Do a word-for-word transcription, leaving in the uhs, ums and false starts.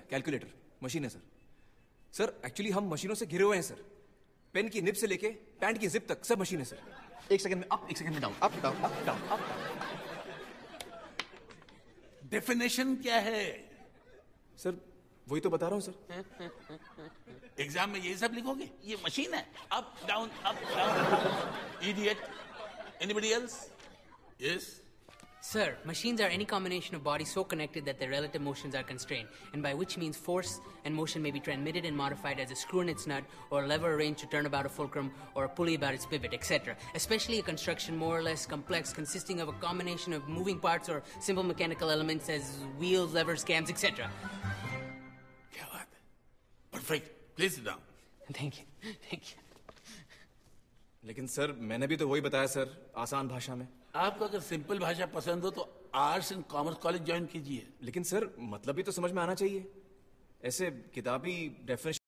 Calculator, machine है sir. Sir actually हम मशीनों से घिरे हुए हैं सर। पेन की निब से लेके पैंट की जिप तक सब मशीन है सर। एक सेकंड में अप, एक सेकंड में down, up down up down up down. Definition क्या है? सर वही तो बता रहा हूँ सर। एग्जाम में ये सब लिखोगे? ये मशीन है, up down up down. Idiot. Anybody else? Yes Sir, machines are any combination of bodies so connected that their relative motions are constrained, and by which means force and motion may be transmitted and modified as a screw in its nut, or a lever arranged to turn about a fulcrum, or a pulley about its pivot, et cetera. Especially a construction more or less complex, consisting of a combination of moving parts or simple mechanical elements as wheels, levers, cams, et cetera. क्या बात है? Perfect. Please sit down. Thank you. Thank you. लेकिन sir मैंने भी तो वही बताया sir, आसान भाषा में। आपको अगर सिंपल भाषा पसंद हो तो arts and commerce college join कीजिए। लेकिन सर मतलब भी तो समझ में आना चाहिए। ऐसे किताबी डेफिनेशन